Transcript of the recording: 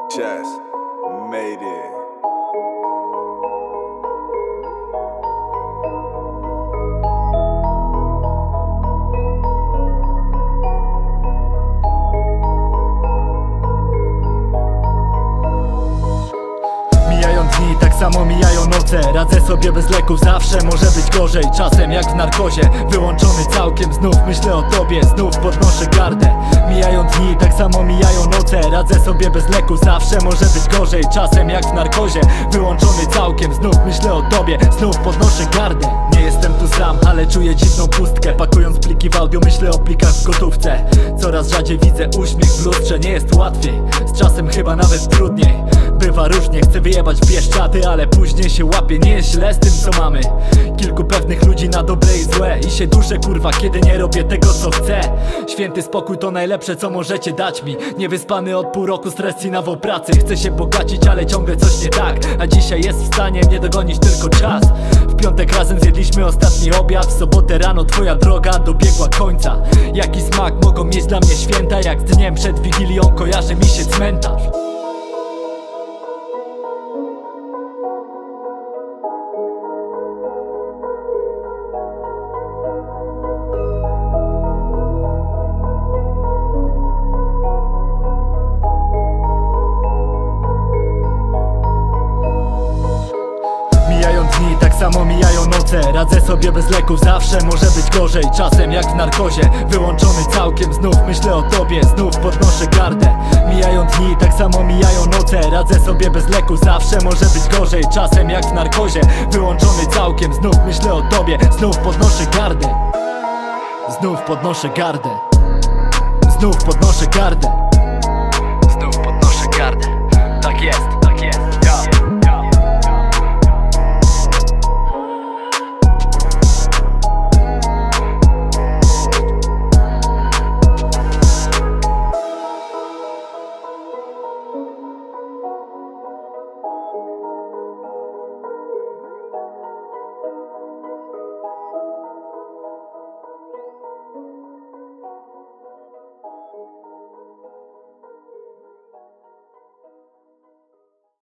Just made it. Mijają dni, tak samo mijają noce. Radzę sobie bez leków, zawsze może być gorzej. Czasem jak w narkozie, wyłączony całkiem. Znów myślę o tobie, znów podnoszę gardę. Mijają dni, tak samo mijają noce. Radzę sobie bez leków, zawsze może być gorzej. Czasem jak w narkozie, wyłączony całkiem. Znów myślę o tobie, znów podnoszę gardę. Nie jestem tu sam, ale czuję dziwną pustkę. Pakując pliki w audio, myślę o plikach w gotówce. Coraz rzadziej widzę uśmiech w lustrze. Nie jest łatwiej, z czasem chyba nawet trudniej. Bywa różnie, chcę wyjebać w Bieszczady, ale później się łapię, nie jest źle z tym co mamy. Kilku pewnych ludzi na dobre i złe. I się duszę kurwa, kiedy nie robię tego co chcę. Święty spokój to najlepsze co możecie dać mi. Niewyspany od pół roku, stres i nawał pracy. Chcę się bogacić, ale ciągle coś nie tak. A dzisiaj jest w stanie mnie dogonić tylko czas. W piątek razem zjedliśmy ostatni obiad. W sobotę rano twoja droga dobiegła końca. Jaki smak mogą mieć dla mnie święta, jak z dniem przed Wigilią kojarzy mi się cmentarz. Mijają dni, tak samo mijają noce. Radzę sobie bez leków, zawsze może być gorzej. Czasem jak w narkozie, wyłączony całkiem. Znów myślę o tobie, znów podnoszę gardę. Mijają dni, tak samo mijają noce. Radzę sobie bez leków, zawsze może być gorzej. Czasem jak w narkozie, wyłączony całkiem. Znów myślę o tobie, znów podnoszę gardę. Znów podnoszę gardę. Znów podnoszę gardę.